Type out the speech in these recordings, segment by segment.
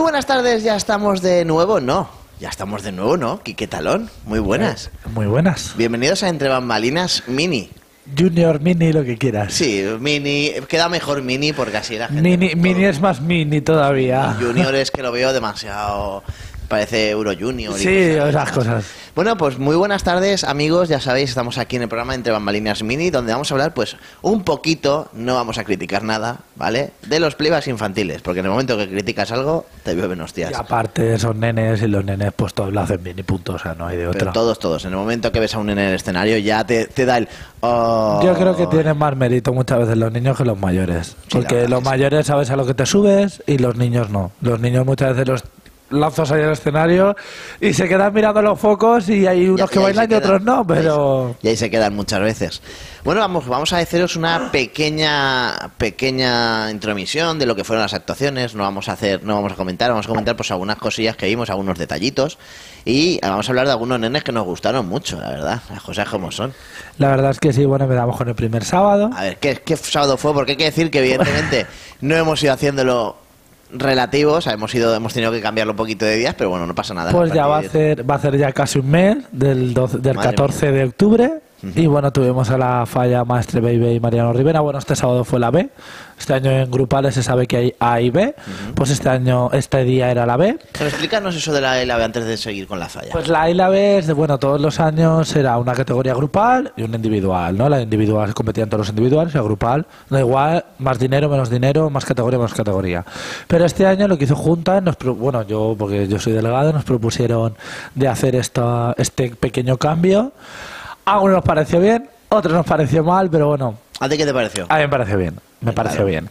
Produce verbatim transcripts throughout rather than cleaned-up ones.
buenas tardes, ya estamos de nuevo, no, ya estamos de nuevo, ¿no? Quique Talón, muy buenas. Eh, muy buenas. Bienvenidos a Entre Bambalinas Mini. Junior, mini, lo que quieras. Sí, mini, queda mejor mini porque así la gente... Mini, todo. mini es más mini todavía. Junior es que lo veo demasiado... Parece Euro Junior. Sí, y cosas esas cosas. Bueno, pues muy buenas tardes, amigos. Ya sabéis, estamos aquí en el programa Entre Bambalinas Mini, donde vamos a hablar, pues, un poquito, no vamos a criticar nada, ¿vale? De los playbacks infantiles, porque en el momento que criticas algo, te llueven hostias. Y aparte son nenes y los nenes, pues todos lo hacen mini, punto, o sea, no hay de otra. Pero todos, todos. En el momento que ves a un nene en el escenario, ya te, te da el... Oh. Yo creo que tienen más mérito muchas veces los niños que los mayores. Sí, Porque los mayores sabes a lo que te subes y los niños no. Los niños muchas veces los lanzas ahí al escenario y se quedan mirando los focos y hay unos Ya, que y bailan y otros no, pero... Y ahí se quedan muchas veces. Bueno, vamos, vamos a haceros una pequeña pequeña intromisión de lo que fueron las actuaciones. No vamos a hacer, no vamos a comentar, vamos a comentar pues algunas cosillas que vimos, algunos detallitos. Y vamos a hablar de algunos nenes que nos gustaron mucho, la verdad. Las cosas como son. La verdad es que sí, bueno, empezamos con el primer sábado. A ver, ¿qué, qué sábado fue? Porque hay que decir que evidentemente no hemos ido haciéndolo relativos, o sea, hemos ido, hemos tenido que cambiarlo un poquito de días, pero bueno, no pasa nada. Pues ya va a hacer, va a hacer ya casi un mes, del, doce, del catorce de octubre. Uh-huh. Y bueno, tuvimos a la falla Maestre Baby y Mariano Rivera. Bueno, este sábado fue la B. Este año en grupales se sabe que hay A y B. Uh-huh. Pues este año, este día era la B. Pero explícanos eso de la A y la B antes de seguir con la falla. Pues la A y la B es de, bueno, todos los años era una categoría grupal y una individual, ¿no? La individual competían todos los individuales, la grupal, da igual, más dinero, menos dinero, más categoría, menos categoría. Pero este año lo que hizo Junta, nos, bueno, yo, porque yo soy delegado, nos propusieron de hacer esta, este pequeño cambio. A uno nos pareció bien, otros nos pareció mal, pero bueno. ¿A ti qué te pareció? A mí me pareció bien, me claro. pareció bien.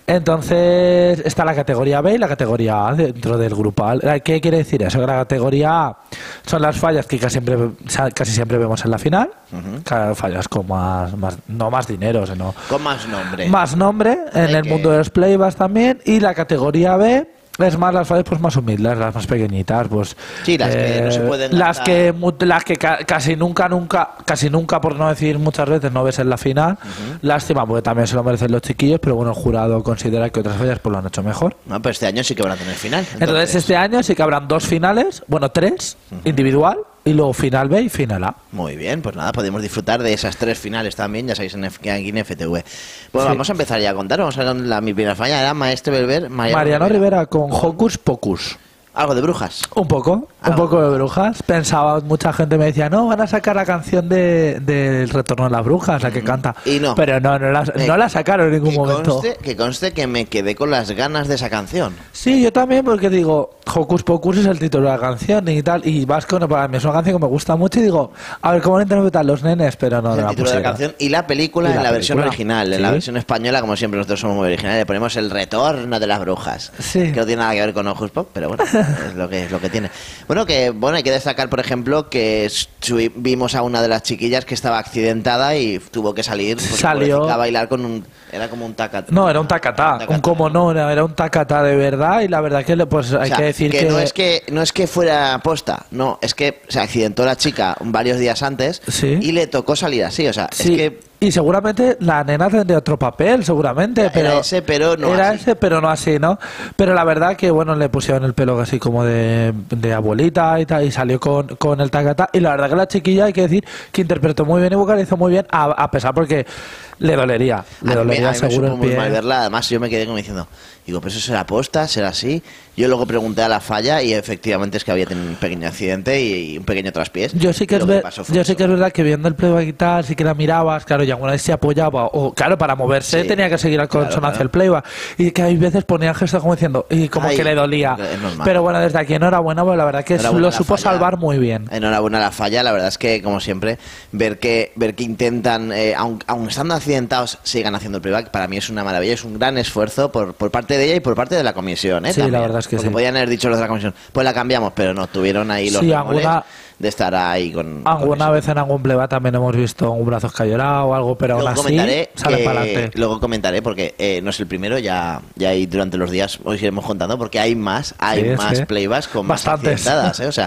Entonces está la categoría B y la categoría A dentro del grupal. ¿Qué quiere decir eso? Que la categoría A son las fallas que casi siempre, casi siempre vemos en la final. Uh-huh. Fallas con más, más, no más dinero, sino con más nombre. Más nombre en Hay el que... mundo de los playbacks también. Y la categoría B es más las fallas pues más humildes, las más pequeñitas, pues sí, las eh, que no se pueden las que las que ca casi nunca nunca casi nunca por no decir muchas veces no ves en la final. Uh-huh. Lástima porque también se lo merecen los chiquillos, pero bueno, el jurado considera que otras fallas pues lo han hecho mejor. No, pero este año sí que van a tener final. Entonces, entonces este año sí que habrán dos finales, bueno, tres, uh-huh. individual y luego final B y final A. Muy bien, pues nada, podemos disfrutar de esas tres finales también, ya sabéis, en aquí en F T V. Bueno, sí. Vamos a empezar ya a contar, vamos a ver la mi primera falla, era Maestre Belver, Mariano, Mariano Rivera. Rivera con Hocus Pocus. ¿Algo de brujas? Un poco, ¿Algo? un poco de brujas. Pensaba, mucha gente me decía, no, van a sacar la canción de, de El Retorno de las Brujas, la que canta. Y no. Pero no, no la, me, no la sacaron en ningún que momento. Conste, que conste que me quedé con las ganas de esa canción. Sí, yo también, porque digo, Hocus Pocus es el título de la canción y tal, y Vasco, no, para mí es una canción que me gusta mucho y digo, a ver cómo lo interpretan los nenes, pero no, es no el la título de la canción y la película y la en la película. versión original. ¿Sí? En la versión española, como siempre, nosotros somos muy originales, le ponemos El Retorno de las Brujas. Sí. Que no tiene nada que ver con Hocus Pocus, pero bueno, es lo que es lo que tiene. Bueno, que bueno, hay que destacar, por ejemplo, que vimos a una de las chiquillas que estaba accidentada y tuvo que salir pues, Salió a bailar con un... Era como un tacatá. No, era un tacatá. Un, tacatá. un como no, era un tacatá de verdad y la verdad que pues hay o sea, que decir que... que... No es que no es que fuera aposta, no, es que se accidentó la chica varios días antes ¿Sí? y le tocó salir así, o sea, sí. es que... Y seguramente la nena tendría otro papel, seguramente. Era pero ese, pero no Era así. ese, pero no así, ¿no? Pero la verdad que, bueno, le pusieron el pelo así como de, de abuelita y tal, y salió con, con el tacatá. Y la verdad que la chiquilla, hay que decir, que interpretó muy bien y vocalizó muy bien, a, a pesar porque le dolería. Le a dolería mí, a mí seguro me el muy pie. mal verla. Además, yo me quedé como diciendo, digo, ¿pero eso será aposta? ¿Será así? Yo luego pregunté a la falla y efectivamente es que había tenido un pequeño accidente y, y un pequeño traspiés. Yo sí que, es, ver, que yo sí que es verdad que viendo el playback y tal, sí que la mirabas, claro, y alguna vez se apoyaba, o claro, para moverse sí, tenía que seguir al consonancia claro, claro. el playback. Y que hay veces ponía gestos como diciendo, y como Ay, que le dolía. Pero bueno, desde aquí enhorabuena, pues la verdad que lo supo falla, salvar muy bien. Enhorabuena a la falla, la verdad es que, como siempre, ver que ver que intentan, eh, aun, aun estando accidentados, sigan haciendo el playback, para mí es una maravilla, es un gran esfuerzo por, por parte de ella y por parte de la comisión, ¿eh? Sí, también, la verdad es que porque sí. podían haber dicho los de la comisión, pues la cambiamos, pero no, tuvieron ahí los sí, bemoles alguna, de estar ahí con... Alguna con vez en algún playback también hemos visto un brazo escayolado o algo, pero luego aún así comentaré sale que, para adelante. Luego comentaré, porque eh, no es el primero, ya, ya hay durante los días, hoy iremos contando, porque hay más, hay sí, más sí. playbacks con más Bastantes. accidentadas, ¿eh? O sea...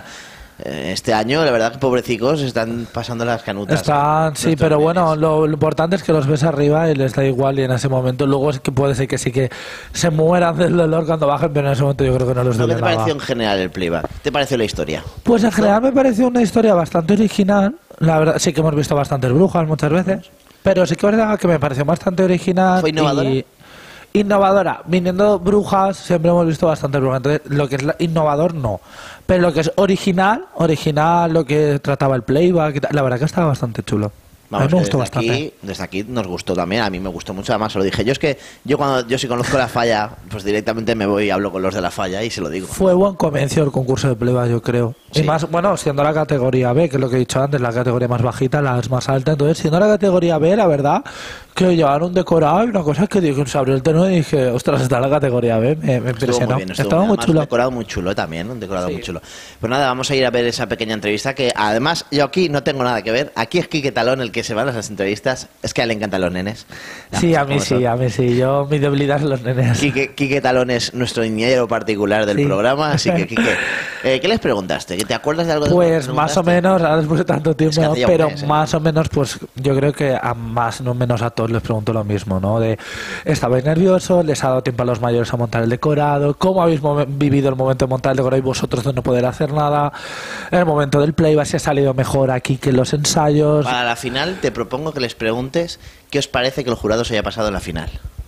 Este año, la verdad que pobrecicos están pasando las canutas. Están, sí, pero nenes. Bueno, lo, lo importante es que los ves arriba y les da igual y en ese momento luego es que puede ser que sí que se mueran del dolor cuando bajen, pero en ese momento yo creo que no les duele nada. ¿Qué te pareció en general el playback? ¿Te pareció la historia? Pues en general me pareció una historia bastante original. La verdad, sí que hemos visto bastantes brujas muchas veces, pero sí que es verdad que me pareció bastante original. ¿Fue innovadora? Y innovadora, viniendo brujas, siempre hemos visto bastante brujas. Entonces, lo que es innovador, no. Pero lo que es original, original, lo que trataba el playback, la verdad que estaba bastante chulo. Vamos, a mí me gustó desde bastante. Aquí, desde aquí nos gustó también, a mí me gustó mucho, además se lo dije. Yo es que, yo cuando yo si conozco la falla, pues directamente me voy y hablo con los de la falla y se lo digo. Fue buen comienzo el concurso de playback, yo creo. Sí. Y más, bueno, siendo la categoría B, que es lo que he dicho antes, la categoría más bajita, la más alta. Entonces, siendo la categoría B, la verdad, que llevaron un decorado y una cosa que dije, se abrió el telón y dije, ostras, está la categoría B, me, me impresionó. Muy bien, Estaba muy chulo. Un decorado muy chulo también, un decorado sí. muy chulo. Pues nada, vamos a ir a ver esa pequeña entrevista que además yo aquí no tengo nada que ver. Aquí es Quique Talón el que se va a las entrevistas. Es que a él le encantan los nenes. Sí, a mí sí, son. a mí sí. Yo, mi debilidad son los nenes. Quique, Quique Talón es nuestro niñero particular del sí. programa, así que Quique, eh, ¿qué les preguntaste? ¿Te acuerdas de algo de Pues más o menos, ahora después de tanto tiempo, es que pero mes, ¿eh? Más o menos, pues yo creo que a más no menos a todos les pregunto lo mismo, ¿no? De, ¿estabais nerviosos? ¿Les ha dado tiempo a los mayores a montar el decorado? ¿Cómo habéis vivido el momento de montar el decorado y vosotros de no poder hacer nada? En el momento del playback, si ha salido mejor aquí que en los ensayos. Para la final te propongo que les preguntes qué os parece que el jurado se haya pasado en la final.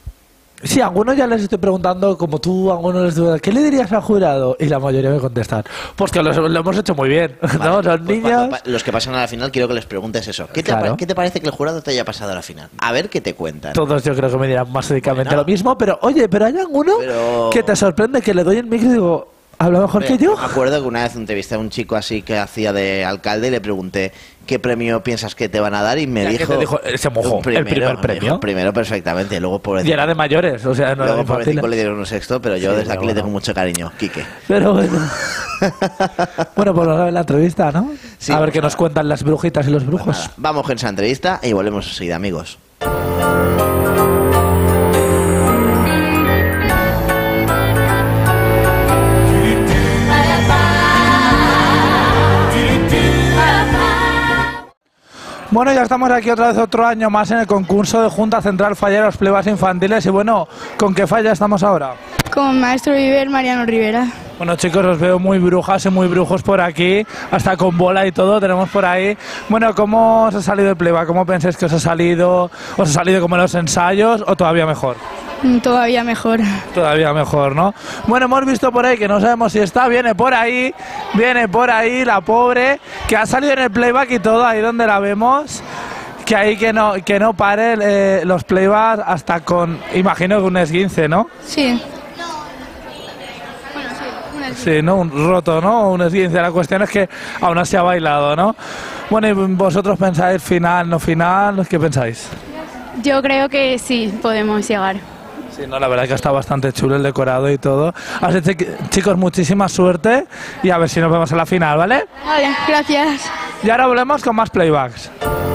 Sí, a algunos ya les estoy preguntando, como tú, a algunos les digo, ¿qué le dirías al jurado? Y la mayoría me contestan, pues que lo, lo hemos hecho muy bien, vale, ¿no? Los pues niños... Pa los que pasan a la final, quiero que les preguntes eso. ¿Qué te, claro. ¿Qué te parece que el jurado te haya pasado a la final? A ver qué te cuentan. Todos yo creo que me dirán básicamente bueno. lo mismo, pero oye, pero hay alguno pero... que te sorprende, que le doy el micro y digo... ¿Habla mejor Hombre, que yo? Me acuerdo que una vez entrevisté a un chico así que hacía de alcalde y le pregunté ¿qué premio piensas que te van a dar? Y me dijo, te dijo... Se mojó primero, el primer premio. Primero perfectamente, luego pobrecito. Y era de mayores, o sea, no luego pobrecito le dieron un sexto, pero yo sí, desde aquí bueno. le tengo mucho cariño, Quique. Pero bueno. Bueno, pues vamos a ver la entrevista, ¿no? Sí, a ver qué nos cuentan las brujitas y los brujos. Pues vamos con esa entrevista y volvemos enseguida, amigos. Bueno, ya estamos aquí otra vez otro año más en el concurso de Junta Central Falleros Playbacks Infantiles y bueno, ¿con qué falla estamos ahora? Con Maestro Viver, Mariano Rivera. Bueno chicos, os veo muy brujas y muy brujos por aquí, hasta con bola y todo tenemos por ahí. Bueno, ¿cómo os ha salido el playback? ¿Cómo pensáis que os ha salido? ¿Os ha salido como en los ensayos o todavía mejor? Todavía mejor. Todavía mejor, ¿no? Bueno, hemos visto por ahí que no sabemos si está, viene por ahí, viene por ahí la pobre, que ha salido en el playback y todo, ahí donde la vemos, que ahí que no, que no pare eh, los playbacks hasta con, imagino que un esguince, ¿no? Sí. Bueno, sí, un esguince. Sí, ¿no? Un roto, ¿no? Un esguince. La cuestión es que aún así ha bailado, ¿no? Bueno, ¿y vosotros pensáis final, no final? ¿Qué pensáis? Yo creo que sí, podemos llegar. Sí, no, la verdad que está bastante chulo el decorado y todo. Así que, chicos, muchísima suerte y a ver si nos vemos en la final, ¿vale? Vale, gracias. Y ahora volvemos con más playbacks.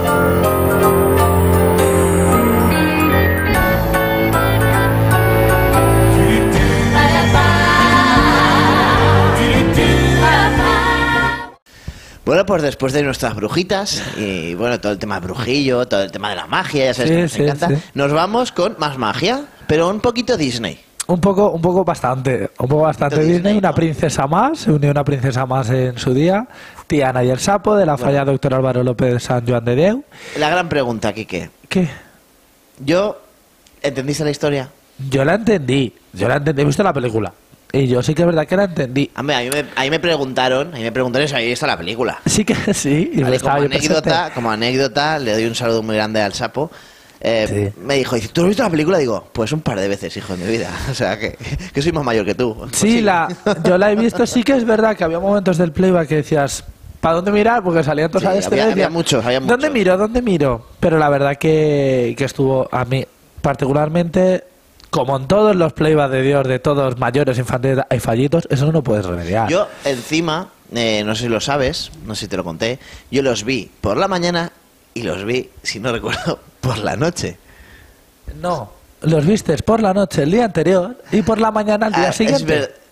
Bueno, pues después de nuestras brujitas y bueno, todo el tema brujillo, todo el tema de la magia, ya sabes sí, que nos sí, encanta, sí. Nos vamos con más magia, pero un poquito Disney. Un poco, un poco bastante, un poco bastante Disney, Disney, una ¿no? princesa más, se unió una princesa más en su día, Tiana y el Sapo, de la bueno. falla doctor Álvaro López de San Joan de Déu. La gran pregunta, Quique. ¿Qué? Yo, ¿entendiste la historia? Yo la entendí, yo la entendí, he visto la película. Y yo sí que es verdad que la entendí. A mí, a mí, me, a mí me preguntaron, a mí me preguntaron si había visto la película. Sí que sí. Y vale, como, anécdota, como anécdota, le doy un saludo muy grande al Sapo. Eh, sí. Me dijo, dice, ¿tú has visto la película? Digo, pues un par de veces, hijo de mi vida. O sea, que, que soy más mayor que tú. Sí, sí. La, yo la he visto, sí que es verdad que había momentos del playback que decías, ¿para dónde mirar? Porque salían todos sí, a este. Había, había muchos, había muchos. ¿Dónde miro? ¿Dónde miro? Pero la verdad que, que estuvo, a mí particularmente... Como en todos los playbacks de Dios, de todos mayores, infantiles, hay fallitos, eso no lo puedes remediar. Yo, encima, eh, no sé si lo sabes, no sé si te lo conté, yo los vi por la mañana y los vi, si no recuerdo, por la noche. No, los vistes por la noche el día anterior y por la mañana el día ah, siguiente. Es ver...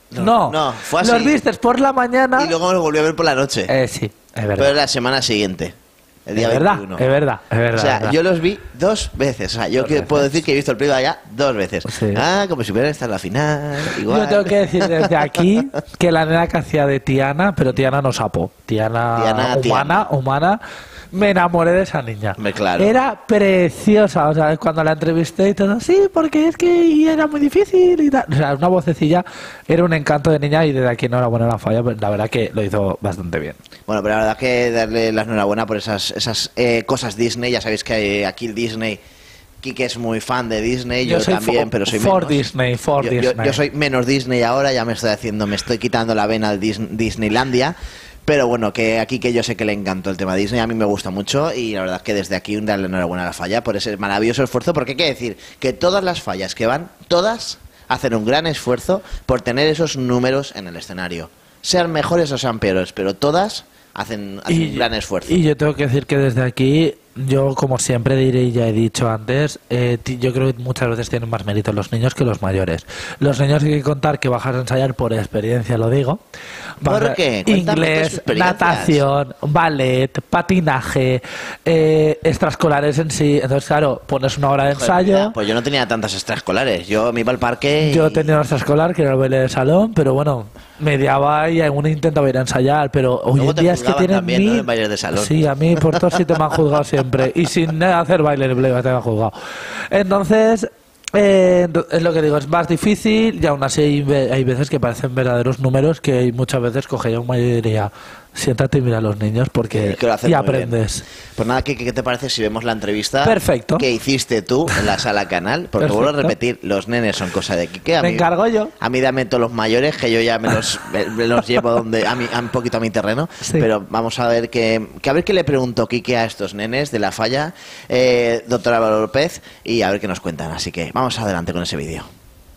No, no, fue así. Los vistes por la mañana. Y luego me lo volví a ver por la noche. Eh, sí, es verdad. Pero la semana siguiente. El día es verdad, veintiuno. es verdad, es verdad. O sea, es verdad. yo los vi dos veces. O sea, yo Dos que veces. puedo decir que he visto el Playboy ya dos veces. Sí. Ah, como si hubiera estado en la final. Igual. Yo tengo que decir desde aquí que la nena que hacía de Tiana, pero Tiana no sapo. Tiana, Tiana, humana, Tiana. humana. Me enamoré de esa niña. Me claro. Era preciosa, o sea, cuando la entrevisté y todo, sí, porque es que era muy difícil y tal. O sea, una vocecilla, era un encanto de niña y desde aquí enhorabuena a la falla, pero la verdad que lo hizo bastante bien. Bueno, pero la verdad que darle la enhorabuena por esas, esas eh, cosas Disney. Ya sabéis que eh, aquí el Disney, Kike es muy fan de Disney, yo, soy también, for, pero soy for menos. Disney, for yo, yo- Disney. yo soy menos Disney ahora, ya me estoy haciendo, me estoy quitando la vena al Dis- Disneylandia. Pero bueno, que aquí que yo sé que le encantó el tema Disney, a mí me gusta mucho y la verdad es que desde aquí un darle enhorabuena a la falla por ese maravilloso esfuerzo, porque hay que decir que todas las fallas que van, todas hacen un gran esfuerzo por tener esos números en el escenario. Sean mejores o sean peores, pero todas hacen, hacen un gran esfuerzo. Y yo tengo que decir que desde aquí, yo como siempre diré y ya he dicho antes, eh, ti- yo creo que muchas veces tienen más mérito los niños que los mayores. Los niños hay que contar que bajas a ensayar por experiencia, lo digo. ¿Por Bajas- qué? Cuéntame tus Inglés, experiencias. natación, ballet, patinaje, eh, extraescolares en sí. Entonces, claro, pones una hora de Joder, ensayo. mira, pues yo no tenía tantas extraescolares, yo me iba al parque y... Yo tenía una extraescolar que era el baile de salón, pero bueno, mediaba y alguna intentaba ir a ensayar, pero hoy Luego en te día es que juzgaban tienen también, ¿no? mil... en bailes de salón. Sí, a mí por todo sí te me han juzgado siempre. Y sin hacer baile en el playback te me han juzgado. Entonces, eh, ento- es lo que digo, es más difícil y aún así hay, ve- hay veces que parecen verdaderos números que hay muchas veces cogería un mayor y diría, siéntate y mira a los niños porque Que lo hacen y muy bien. aprendes. Pues nada, ¿qué, ¿qué te parece si vemos la entrevista Perfecto. que hiciste tú en la sala canal? Porque vuelvo a Perfecto. repetir, los nenes son cosa de Quique. A Me mí- encargo yo. A mí dame todos los mayores, que yo ya me los, me- me los llevo donde, a, mi, a un poquito a mi terreno. Sí. Pero vamos a ver que, que a ver qué le preguntó Quique a estos nenes de la falla, eh, doctor Álvaro López, y a ver qué nos cuentan. Así que vamos adelante con ese vídeo.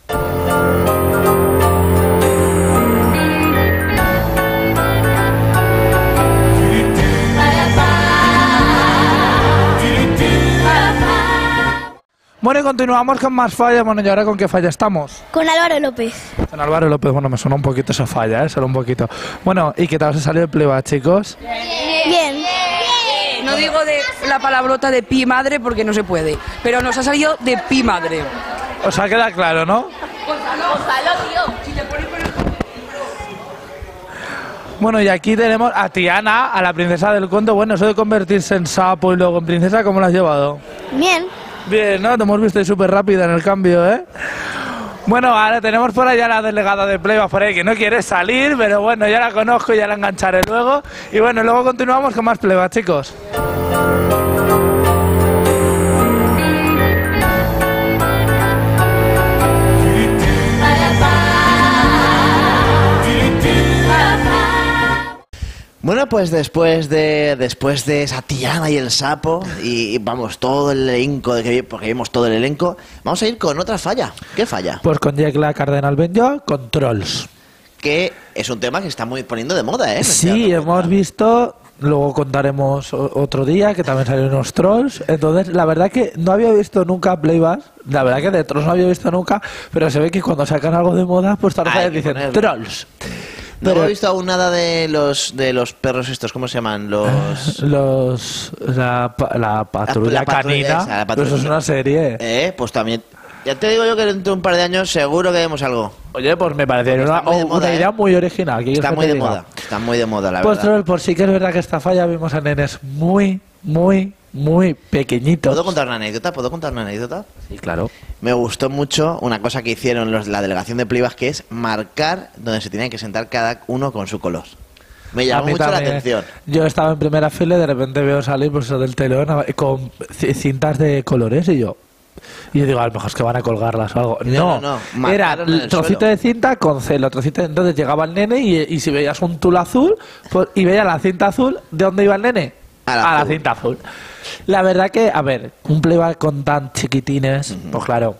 Bueno, y continuamos con más fallas. Bueno, ¿y ahora con qué falla estamos? Con Álvaro López. Con Álvaro López, bueno, me suena un poquito esa falla, ¿eh? Solo un poquito. Bueno, ¿y qué tal os ha salido el playback, chicos? Bien. No digo de la palabrota de pi madre porque no se puede, pero nos ha salido de pi madre. Os ha quedado claro, ¿no? Bueno, y aquí tenemos a Tiana, a la princesa del cuento. Bueno, eso de convertirse en sapo y luego en princesa, ¿cómo lo has llevado? Bien. Bien, ¿no? Te hemos visto ahí súper rápida en el cambio, ¿eh? Bueno, ahora tenemos por allá la delegada de Playback por ahí que no quiere salir, pero bueno, ya la conozco y ya la engancharé luego. Y bueno, luego continuamos con más Playback, chicos. Bueno, pues después de después de esa Tiana y el sapo y, y vamos todo el elenco de que porque vimos todo el elenco, vamos a ir con otra falla. ¿Qué falla? Pues con Yecla Cardenal Benjo, con Trolls. Que es un tema que está muy poniendo de moda, ¿eh? Me estoy Sí, dando hemos cuenta. visto, luego contaremos o- otro día que también salieron unos trolls. Entonces, la verdad que no había visto nunca Playback, la verdad que de trolls no había visto nunca, pero se ve que cuando sacan algo de moda, pues todas las Hay fallas que dicen ponerlo. trolls. No Pero he visto aún nada de los de los perros estos, ¿cómo se llaman? Los los la, pa- la patrulla La- la patrulla canina, esa, la pero eso es patrulla. una serie. eh, pues también ya te digo yo que dentro de un par de años seguro que vemos algo. Oye, pues me parece Porque una, está muy de una moda, idea ¿eh? muy original. ¿qué Está quieres que muy te de diga? moda, está muy de moda la Pues verdad. troll, por sí que es verdad que esta falla vimos a nenes muy, muy, muy pequeñitos. ¿Puedo contar una anécdota? ¿Puedo contar una anécdota? Sí, claro. Me gustó mucho una cosa que hicieron los de la delegación de Playback, que es marcar donde se tenían que sentar cada uno con su color. Me A llamó mí mucho la también. atención. Yo estaba en primera fila y de repente veo salir pues, eso del telón eh, con c- cintas de colores y yo. Y yo digo, a lo mejor es que van a colgarlas o algo. No, No, no, no, era marcaron en el el trocito suelo. de cinta con celo, trocito. Entonces llegaba el nene y, y si veías un tul azul pues, y veías la cinta azul, ¿de dónde iba el nene? A la a la azul. cinta azul. La verdad que, a ver, un playback con tan chiquitines, pues claro,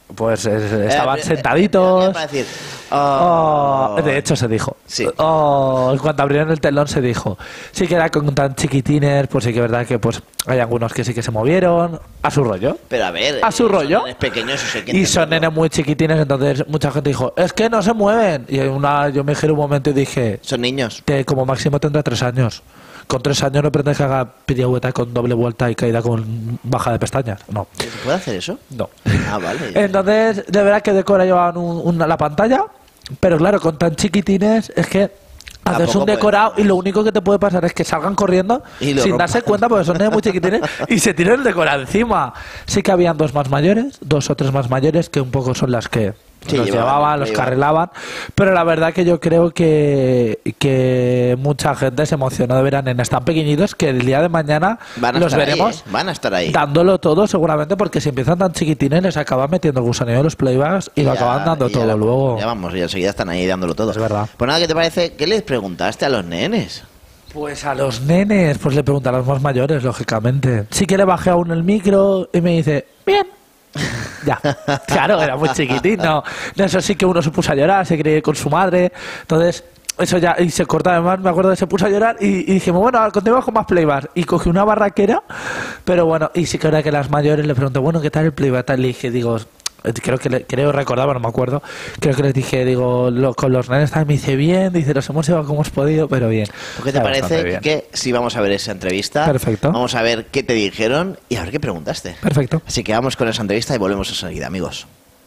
pues es- estaban Eh, eh, sentaditos. eh, para decir, oh. Oh, de hecho se dijo. Sí. Oh, cuando abrieron el telón se dijo. Sí que era con tan chiquitines, pues sí que es verdad que pues hay algunos que sí que se movieron a su rollo. Pero a ver, A su eh, rollo. son nenes pequeños, eso hay que Y son entenderlo. nenes muy chiquitines, entonces mucha gente dijo, es que no se mueven. Y una, yo me giré un momento y dije, Son niños. que como máximo tendrá tres años. Con tres años no pretendes que haga pirueta con doble vuelta y caída con baja de pestañas. No. ¿Se puede hacer eso? No. Ah, vale. Entonces, de verdad que decora llevaban un- una, la pantalla, pero claro, con tan chiquitines es que haces Tampoco un decorado puede- y lo único que te puede pasar es que salgan corriendo Y lo sin rompan. darse cuenta porque son nenes muy chiquitines y se tiran el decorado encima. Sí que habían dos más mayores, dos o tres más mayores, que un poco son las que Sí, los llevaban, llevaban, los llevaban. carrilaban, pero la verdad que yo creo que, que mucha gente se emocionó de ver a nenes tan pequeñitos que el día de mañana Van a los estar veremos ahí, ¿eh? Van a estar ahí. dándolo todo seguramente, porque si empiezan tan chiquitines les acaban metiendo el gusanillo de los playbacks y lo Ya- acaban dando ya todo la- luego. Ya vamos, y enseguida están ahí dándolo todo. Es verdad. Pues nada, ¿qué te parece? ¿Qué les preguntaste a los nenes? Pues a los nenes, pues le preguntan a los más mayores, lógicamente. Sí que le bajé aún el micro y me dice, bien. Ya, claro, era muy chiquitín, no, no, eso sí que uno se puso a llorar, se cree con su madre, entonces eso ya, y se corta además, me acuerdo que se puso a llorar y, y dijimos, bueno, continuamos con más playbacks, y cogí una barraquera, pero bueno, y sí que era que las mayores le pregunté, bueno, ¿qué tal el playback? Tal, le dije, digo, creo que le, creo recordaba, no me acuerdo, creo que les dije, digo, lo- con los nenes tal, me dice bien, dice, los hemos llevado como hemos podido, pero bien. ¿Por qué te Está bastante parece bien. que si vamos a ver esa entrevista? Perfecto. Vamos a ver qué te dijeron y a ver qué preguntaste. Perfecto. Así que vamos con esa entrevista y volvemos enseguida, amigos.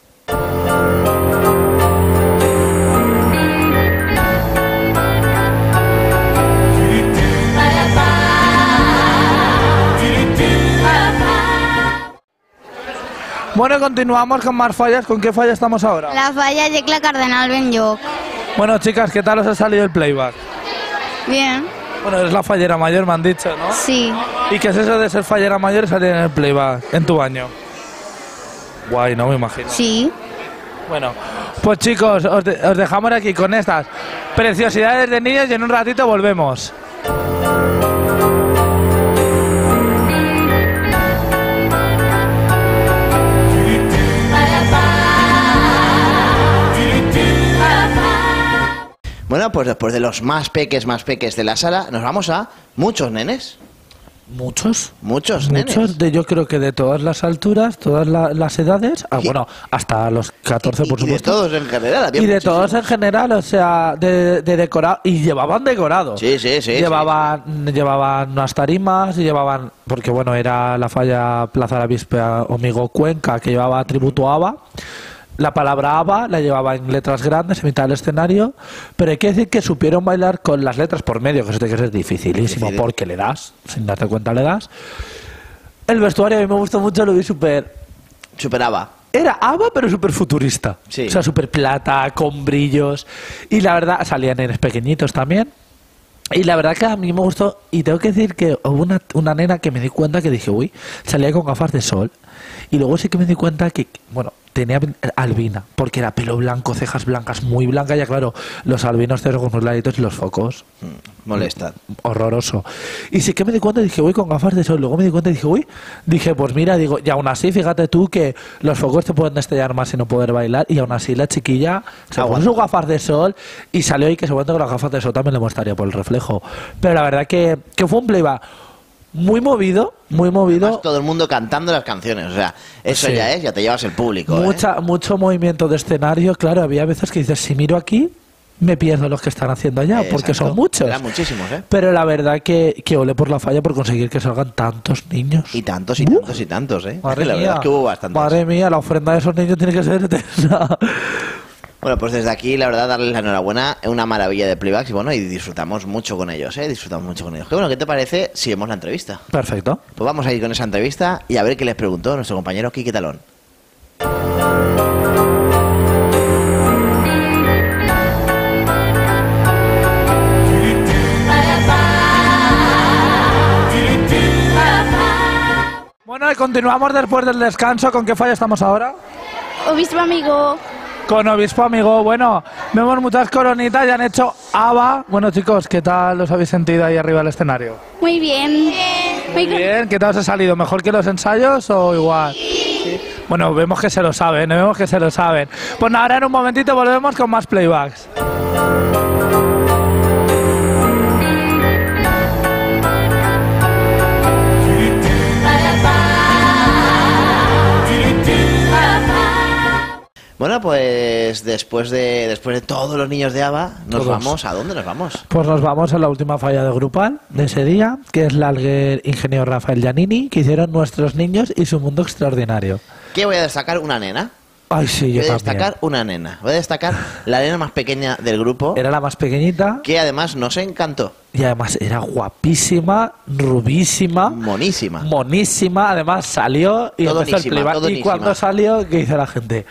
Bueno, continuamos con más fallas. ¿Con qué falla estamos ahora? La falla Yecla Cardenal Benlloc. Bueno, chicas, ¿qué tal os ha salido el playback? Bien, Bueno, es la fallera mayor, me han dicho, ¿no? sí. ¿Y qué es eso de ser fallera mayor y salir en el playback en tu año? Guay, no me imagino. Sí. Bueno, pues chicos, os, de- os dejamos aquí con estas preciosidades de niños y en un ratito volvemos. Bueno, pues después de los más peques, más peques de la sala, nos vamos a muchos nenes. ¿Muchos? Muchos nenes. Muchos, de, yo creo que de todas las alturas, todas la- las edades, ah, Y- bueno, hasta los catorce, por Y- y de supuesto. todos en general. había Y de muchísimos. todos en general, o sea, de, de decorado. Y llevaban decorado. Sí, sí, sí, Llevaban, llevaban unas tarimas, y llevaban, porque bueno, era la falla Plaza de la Víspera Omigo Cuenca, que llevaba tributo a ABBA. La palabra ABBA la llevaba en letras grandes en mitad del escenario, pero hay que decir que supieron bailar con las letras por medio, que eso tiene que ser dificilísimo, Difícil. porque le das, sin darte cuenta le das. El vestuario a mí me gustó mucho, lo vi súper... Superaba. Era ABBA, pero súper futurista. Sí. O sea, súper plata, con brillos. Y la verdad, salían nenes pequeñitos también. Y la verdad que a mí me gustó. Y tengo que decir que hubo una, una nena que me di cuenta que dije, uy, salía con gafas de sol. Y luego sí que me di cuenta que, bueno, tenía albina, porque era pelo blanco, cejas blancas, muy blanca. Ya claro, los albinos tienen ojos muy claritos y los focos. Mm, molesta. Horroroso. Y sí que me di cuenta y dije, uy, con gafas de sol. Luego me di cuenta y dije, uy, dije, pues mira, digo, y aún así, fíjate tú que los focos te pueden destellar más y no poder bailar. Y aún así la chiquilla se puso Aguanta. sus gafas de sol y salió y que seguramente con las gafas de sol también le mostraría por el reflejo. Pero la verdad que, que fue un playback muy movido, muy movido. Además, todo el mundo cantando las canciones. O sea, eso Sí. ya es, ya te llevas el público. ¿eh? Mucha, mucho movimiento de escenario. Claro, había veces que dices, si miro aquí, me pierdo los que están haciendo allá, Eh, porque exacto. son muchos. Eran muchísimos, ¿eh? Pero la verdad que, que ole por la falla por conseguir que salgan tantos niños. Y tantos y Uh, tantos y tantos, ¿eh? Madre la mía, verdad es que hubo bastantes. madre mía, la ofrenda de esos niños tiene que ser eterna. Bueno, pues desde aquí, la verdad, darles la enhorabuena. Es una maravilla de playbacks y bueno, y disfrutamos mucho con ellos, ¿eh? Disfrutamos mucho con ellos. Qué bueno, ¿qué te parece si vemos la entrevista? Perfecto. Pues vamos a ir con esa entrevista y a ver qué les preguntó nuestro compañero Quique Talón. Bueno, y continuamos después del descanso. ¿Con qué falla estamos ahora? Obispo amigo. Con Obispo Amigo. Bueno, vemos muchas coronitas y han hecho ABBA. Bueno, chicos, ¿qué tal os habéis sentido ahí arriba del escenario? Muy bien. Muy Bien, ¿qué tal os ha salido? ¿Mejor que los ensayos o igual? Bueno, vemos que se lo saben, ¿eh? Vemos que se lo saben. Pues nada, ahora en un momentito volvemos con más playbacks. Bueno, pues después de después de todos los niños de ABBA, nos Todos. vamos. ¿A dónde nos vamos? Pues nos vamos a la última falla de grupal de ese día, que es la Alguer Ingeniero Rafael Giannini, que hicieron Nuestros Niños y su Mundo Extraordinario. ¿Qué voy a destacar? Una nena. Ay, sí, yo Voy a también. destacar una nena. Voy a destacar la nena más pequeña del grupo, Era la más pequeñita que además nos encantó. y además era guapísima, rubísima, Monísima. monísima. Además salió y Todo empezó el nísima, playback. todo Y nísima. cuando salió, ¿qué hizo la gente?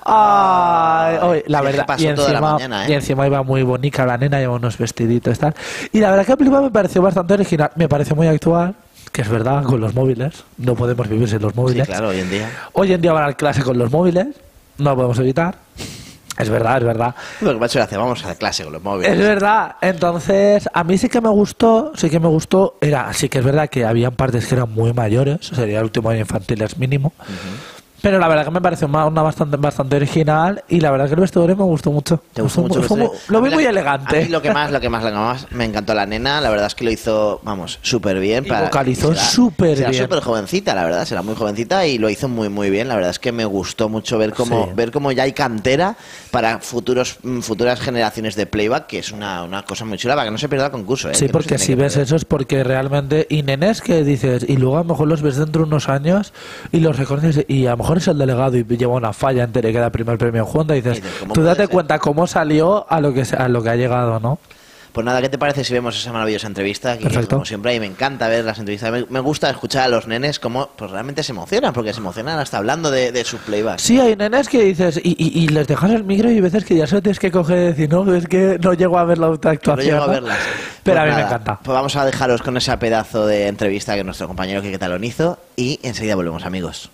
Ay, oye, la Sí, es que verdad, pasó y toda la encima, mañana, ¿eh? y encima iba muy bonita la nena, llevaba unos vestiditos y tal. Y la verdad que el playback me pareció bastante original, me pareció muy actual, que es verdad, con los móviles. No podemos vivir sin los Sí, móviles. claro, hoy en día. Hoy en día van a clase con los móviles, no lo podemos evitar. Es verdad, es verdad. Lo que me ha hecho gracia, vamos a clase con los móviles. Es verdad. Entonces, a mí sí que me gustó, sí que me gustó. Era, sí que es verdad que habían partes que eran muy mayores, sería el último año infantil es mínimo. Pero la verdad que me pareció una, una bastante, bastante original y la verdad que el vestuario me gustó mucho. ¿Te gustó Fue mucho? muy- fue el muy- vestuario? Lo A vi mí muy la- elegante. A mí lo que más, lo que más, lo que más me encantó la nena, la verdad es que lo hizo, vamos, súper bien. Y vocalizó será- súper será bien. súper jovencita, la verdad, será muy jovencita y lo hizo muy, muy bien. La verdad es que me gustó mucho ver cómo, Sí. ver cómo ya hay cantera para futuros, mm, futuras generaciones de playback, que es una, una cosa muy chula para que no se pierda el concurso. ¿eh? Sí, Que no porque se si tiene que ves perder. eso es porque realmente... Y nenes que dices, y luego a lo mejor los ves dentro de unos años y los reconoces y a lo mejor es el delegado y lleva una falla entera y queda primer premio en Junta y dices, Y dices, ¿cómo tú puede date ser? cuenta cómo salió a lo que se- a lo que ha llegado, ¿no? Pues nada, ¿qué te parece si vemos esa maravillosa entrevista? Que Perfecto. como siempre, y me encanta ver las entrevistas. Me, me gusta escuchar a los nenes cómo pues, realmente se emocionan, porque se emocionan hasta hablando de, de sus playbacks. Sí, hay nenes que dices, y, y, y les dejas el micro y hay veces que ya se lo tienes que coger y decir, no, es que no llego a ver la otra No actuación. llego a ¿no? verlas. Pero Pues a mí me nada, encanta. Pues vamos a dejaros con ese pedazo de entrevista que nuestro compañero Quique Talón hizo y enseguida volvemos, amigos.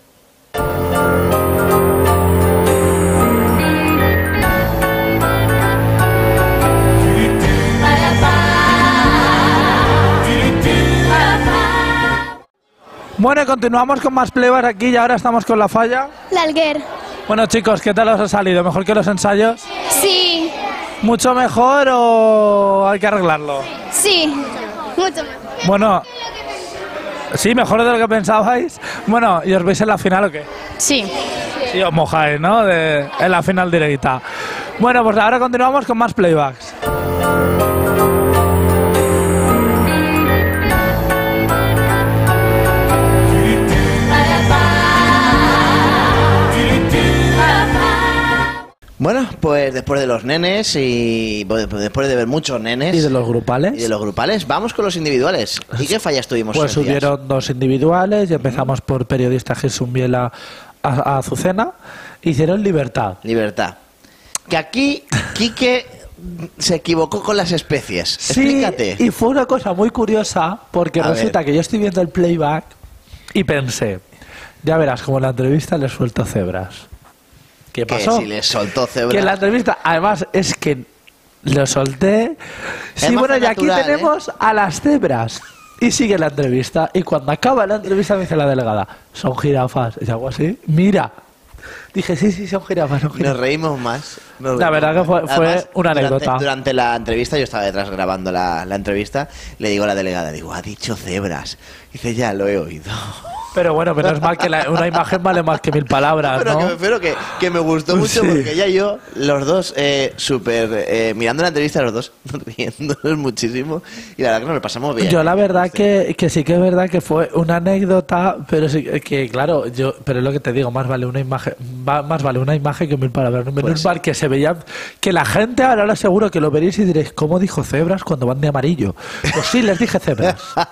Bueno, y continuamos con más playbacks aquí y ahora estamos con la falla. La Alguer. Bueno, chicos, ¿qué tal os ha salido? ¿Mejor que los ensayos? Sí, ¿Mucho mejor o hay que arreglarlo? sí. Mucho mejor. Bueno, sí, mejor de lo que pensabais. Bueno, ¿y os veis en la final o qué? Sí. Sí, os mojáis, ¿no? De, en la final directa. Bueno, pues ahora continuamos con más playbacks. Bueno, pues después de los nenes y pues, después de ver muchos nenes ¿Y de los grupales? y de los grupales, vamos con los individuales. ¿Y qué fallas tuvimos? Pues esos días? hubieron dos individuales y empezamos por periodista Jesús Biela a, a Azucena. Hicieron Libertad. Libertad. Que aquí Quique se equivocó con las especies. Sí, Explícate. y fue una cosa muy curiosa porque A resulta ver. que yo estoy viendo el playback y pensé, ya verás, como en la entrevista le suelto cebras. ¿Qué Que pasó? si les soltó cebra. Que en la entrevista, además, es que lo solté. Sí, más bueno, y aquí natural, ¿eh? tenemos a las cebras. Y sigue la entrevista. Y cuando acaba la entrevista me dice la delegada, son jirafas. Y algo así. Mira. Dije, sí, sí, son jirafas, son Nos jirafas. reímos más. nos La reímos verdad que fue- más. fue Además, una durante- anécdota. Durante la entrevista, yo estaba detrás grabando la, la entrevista, le digo a la delegada, digo, ha dicho cebras. Dice, ya lo he oído. Pero bueno, menos mal que la- una imagen vale más que mil palabras, Pero, ¿no? que, pero que, que me gustó mucho Sí. porque ella y yo, los dos, eh, súper, eh, mirando la entrevista, los dos riéndonos muchísimo. Y la verdad que nos lo pasamos bien. Yo la verdad Este, que, que sí que es verdad que fue una anécdota, pero sí que- que claro, yo, pero es lo que te digo, más vale una imagen, va- más vale una imagen que mil palabras. Menos Pues mal que se veía, que la gente ahora lo seguro que lo veréis y diréis, ¿cómo dijo cebras cuando van de amarillo? Pues sí, les dije cebras.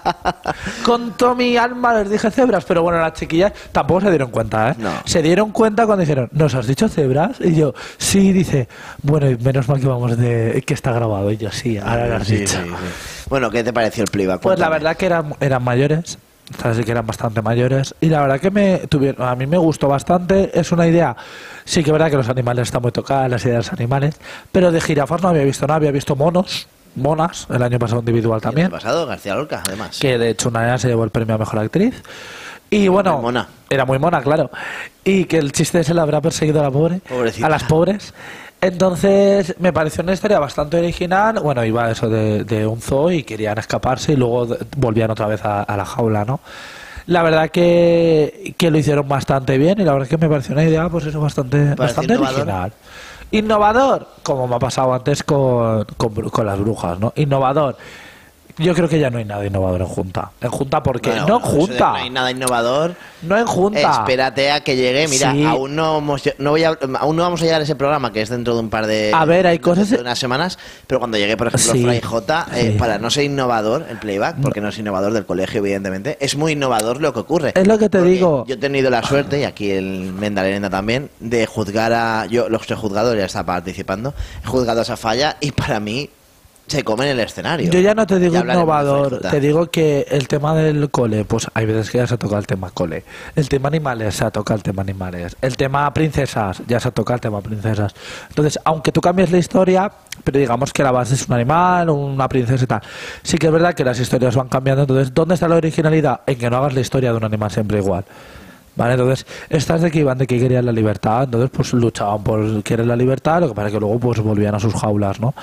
Con toda mi alma les dije cebras, pero bueno, las chiquillas tampoco se dieron cuenta, ¿eh? No. Se dieron cuenta cuando dijeron, ¿nos has dicho cebras? Y yo, sí, dice, bueno, y menos mal que vamos de, que está grabado. Y yo, sí, ahora lo has sí, dicho. sí, sí. Bueno, ¿qué te pareció el playback? Pues la Cuéntame. verdad que eran, eran mayores, así que eran bastante mayores. Y la verdad que me tuvieron, a mí me gustó bastante. Es una idea, sí que es verdad que los animales están muy tocadas, las ideas de los animales, pero de jirafas no había visto nada, había visto monos, monas, el año pasado individual ¿Y el también, pasado, García Lorca, además. que de hecho una de ellas se llevó el premio a Mejor Actriz. Y bueno, Muy mona. era muy mona, claro. Y que el chiste se le habrá perseguido a la pobre, Pobrecita. a las pobres. Entonces me pareció una historia bastante original. Bueno, iba eso de, de un zoo y querían escaparse y luego de- volvían otra vez a, a la jaula, ¿no? La verdad que, que lo hicieron bastante bien y la verdad que me pareció una idea, pues eso, bastante, bastante innovador. original. Innovador, como me ha pasado antes con, con, bru- con las brujas, ¿no? Innovador. Yo creo que ya no hay nada innovador en Junta. En Junta porque... Bueno, no en eso de que Junta. No hay nada innovador. No en Junta. Espérate a que llegue. Mira, Sí. aún no hemos, no voy a, aún no vamos a llegar a ese programa que es dentro de un par de, A ver, hay dentro cosas- de unas semanas. Pero cuando llegue, por ejemplo, Sí. Fray J, eh, Sí. para no ser innovador el playback, porque no es innovador del colegio, evidentemente, es muy innovador lo que ocurre. Es lo que te Porque digo. Yo he tenido la suerte, y aquí el Mendalena también, de juzgar a. Yo los he juzgado, ya está participando. He juzgado esa falla y para mí se come en el escenario. Yo ya no te digo Ya hablaremos de innovador, Fray J. te digo que el tema del cole, pues hay veces que ya se toca el tema cole. El tema animales, se ha tocado el tema animales. El tema princesas, ya se ha tocado el tema princesas. Entonces, aunque tú cambies la historia, pero digamos que la base es un animal, una princesa y tal. Sí que es verdad que las historias van cambiando. Entonces, ¿dónde está la originalidad? En que no hagas la historia de un animal siempre igual. Vale, entonces, estas de que iban de que querían la libertad, entonces pues luchaban por querer la libertad, lo que pasa es que luego pues volvían a sus jaulas, ¿no?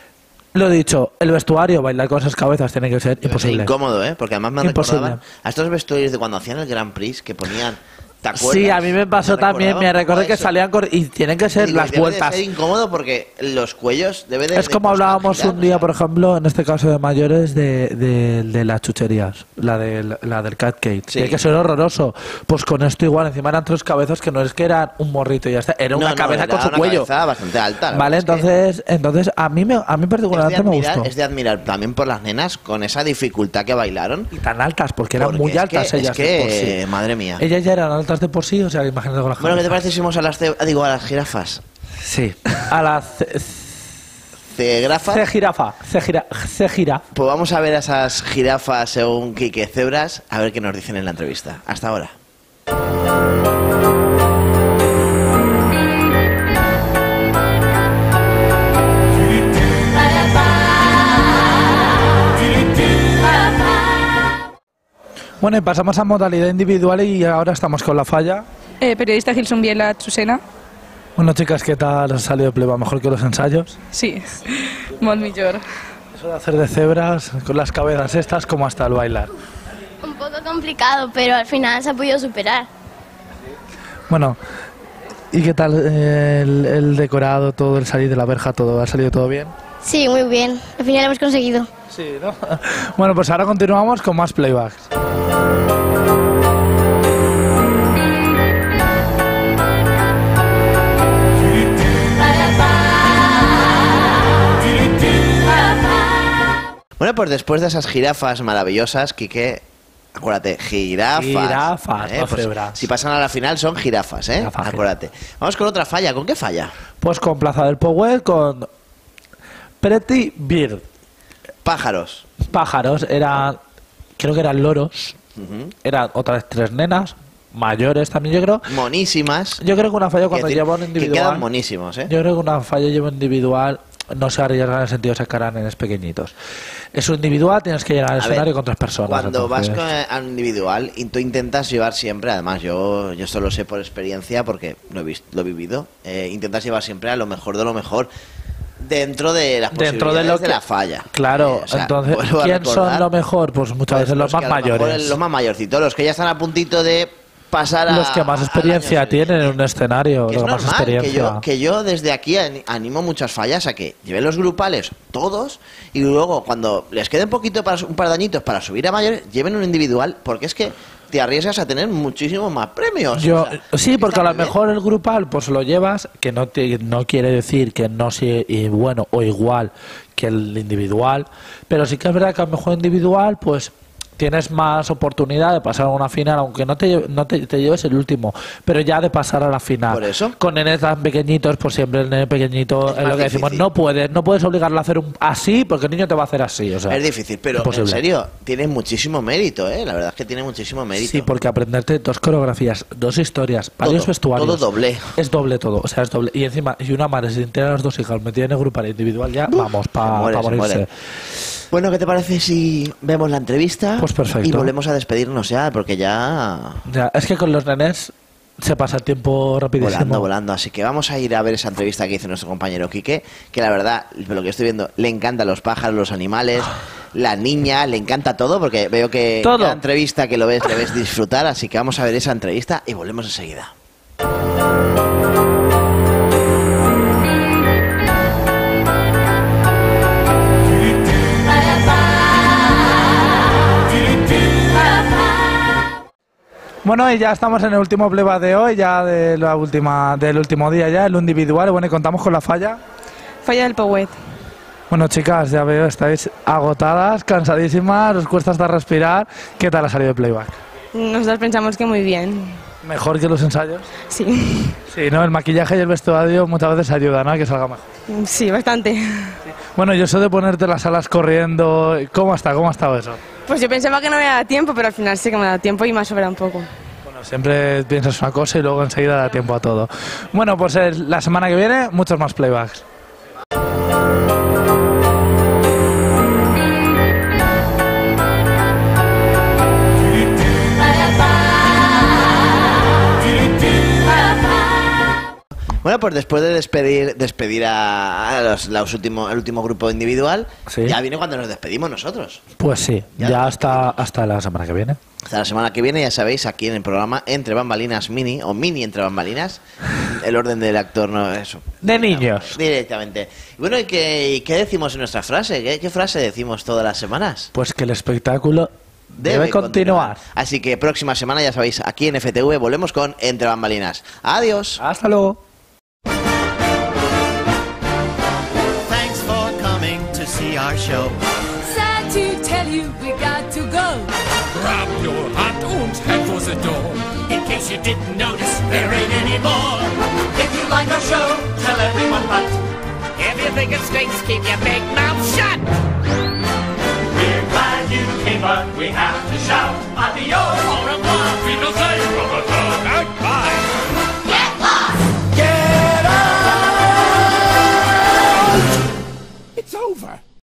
Lo dicho, el vestuario, bailar con esas cabezas tiene que ser Debe ser imposible. incómodo, ¿eh? Porque además me Imposible. recordaban a estos vestuarios de cuando hacían el Grand Prix que ponían. ¿Te acuerdas? Sí, a mí me pasó también, me recordé que salían cor- y tienen que ser Digo, las debe vueltas. de ser incómodo porque los cuellos debe de Es de como costar hablábamos girar, un día, o sea. por ejemplo, en este caso de mayores, de, de, de las chucherías, la, de, la del cat cake. Sí. Tiene que ser horroroso. Pues con esto igual, encima eran tres cabezas que no es que eran un morrito y ya está, era No, una no, cabeza era con su una cuello. cabeza bastante alta. la Vale, verdad es que entonces, entonces a mí me, a mí es de, particularmente me admirar, gustó. es de admirar también por las nenas con esa dificultad que bailaron. Y tan altas, porque eran Porque muy es altas que- ellas es que, de por sí. madre mía. Ellas ya eran altas de por sí, o sea, imagínate con las Bueno, ¿qué te cabezas. parece si vamos a las, ce- digo, a las jirafas? Sí. A la C, ¿Cegrafas? C jirafa, C gira, C gira. Pues vamos a ver a esas jirafas según Quique Cebras, a ver qué nos dicen en la entrevista. Hasta ahora. Bueno, y pasamos a modalidad individual y ahora estamos con la falla. Eh, periodista Gilson Biela Chusena. Bueno, chicas, ¿qué tal os ha salido el playback? ¿Mejor que los ensayos? Sí, molt millor. Eso de hacer de cebras con las cabezas estas, como hasta el bailar. Un poco complicado, pero al final se ha podido superar. Bueno, ¿y qué tal eh, el, el decorado, todo, el salir de la verja, todo? ¿Ha salido todo bien? Sí, muy bien. Al final lo hemos conseguido. Sí, ¿no? Bueno, pues ahora continuamos con más playbacks. Bueno, pues después de esas jirafas maravillosas, Quique, acuérdate, jirafas. Jirafas, no Pues cebras. si pasan a la final son jirafas, ¿eh? Jirafa, acuérdate. Vamos con otra falla. ¿Con qué falla? Pues con Plaza del Powell, con Pretty Bird. Pájaros. Pájaros, eran, creo que eran loros, Ujú. eran otras tres nenas, mayores también, yo creo. Monísimas. Yo creo que una falla cuando Quiero decir, lleva un que individual... quedan monísimos, ¿eh? Yo creo que una falla lleva individual, no se arriesgan en el sentido de sacar a nenes pequeñitos. Es un individual, tienes que llegar al A escenario ver, con tres personas. Cuando vas entonces- con, a un individual y tú intentas llevar siempre, además yo, yo esto lo sé por experiencia porque lo he, visto, lo he vivido, eh, intentas llevar siempre a lo mejor de lo mejor dentro de las Dentro de posibilidades lo de, que- la falla. Claro, Eh, o sea, entonces, vuelvo a ¿quién recordar, son lo mejor? Pues muchas pues veces los más que a lo mejor mayores. Los más mayorcitos, los que ya están a puntito de pasar a... Los que más al experiencia año tienen en siguiente. un escenario, Que los es que más normal, que experiencia. yo, que yo desde aquí ani- animo muchas fallas a que lleven los grupales todos y luego cuando les quede un poquito para su- un par de añitos para subir a mayores, lleven un individual porque es que te arriesgas a tener muchísimos más premios. Yo, O sea, sí, está porque a lo muy bien. mejor el grupal pues lo llevas, que no te, no quiere decir que no sea y bueno o igual que el individual, pero sí que es verdad que a lo mejor individual pues tienes más oportunidad de pasar a una final, aunque no te, lle- no te, te lleves el último, pero ya de pasar a la final. Por eso. Con nenes tan pequeñitos, pues siempre el nene pequeñito, Es es más lo que decimos, difícil. no puedes, no puedes obligarlo a hacer un así, porque el niño te va a hacer así. O sea, Es difícil, pero en imposible. serio, tiene muchísimo mérito, ¿eh? La verdad es que tiene muchísimo mérito. Sí, porque aprenderte dos coreografías, dos historias, varios Todo, vestuarios. todo doble. Es doble todo, o sea, es doble. Y encima, y una madre, si tiene a las dos hijas metida en el grupal individual, ya vamos, se para muere, se morirse. muere. Bueno, ¿qué te parece si vemos la entrevista? Pues perfecto. Y volvemos a despedirnos ya, porque ya... Ya, es que con los nenes se pasa el tiempo rapidísimo. Volando, volando. Así que vamos a ir a ver esa entrevista que hizo nuestro compañero Quique, que la verdad, por lo que estoy viendo, le encantan los pájaros, los animales, la niña, le encanta todo, porque veo que Todo. cada entrevista que lo ves, le ves disfrutar. Así que vamos a ver esa entrevista y volvemos enseguida. Bueno, y ya estamos en el último playback de hoy, ya de la última, del último día ya, el individual. Bueno, y contamos con la falla. Falla del Powet. Bueno, chicas, ya veo, estáis agotadas, cansadísimas, os cuesta hasta respirar. ¿Qué tal ha salido el playback? Nosotros pensamos que muy bien. ¿Mejor que los ensayos? Sí. Sí, ¿no? El maquillaje y el vestuario muchas veces ayudan, ¿no? A que salga mejor. Sí, bastante. Bueno, yo eso de ponerte las alas corriendo, ¿cómo está? ¿Cómo ha estado eso? Pues yo pensaba que no me daba tiempo, pero al final sí que me da tiempo y me ha sobrado un poco. Bueno, siempre piensas una cosa y luego enseguida da tiempo a todo. Bueno, pues eh, la semana que viene, muchos más playbacks. Bueno, pues después de despedir despedir a, a los, los últimos, el último grupo individual, Sí. ya viene cuando nos despedimos nosotros. Pues sí, Ya ya, nos hasta, hasta la semana que viene. Hasta la semana que viene, ya sabéis, aquí en el programa Entre Bambalinas Mini, o Mini Entre Bambalinas, el orden del actor no es eso. De niños. Directamente. Y bueno, ¿y qué, y qué decimos en nuestra frase? ¿Qué, ¿Qué frase decimos todas las semanas? Pues que el espectáculo debe, continuar. Así que próxima semana, ya sabéis, aquí en F T V volvemos con Entre Bambalinas. Adiós. Hasta luego. Thanks for coming to see our show. Sad to tell you we got to go. Grab your hat and head for the door. In case you didn't notice, there ain't any more. If you like our show, tell everyone but. If you think it stinks, keep your big mouth shut. We're glad you came, but we have to shout adios. Au revoir, Wiedersehen.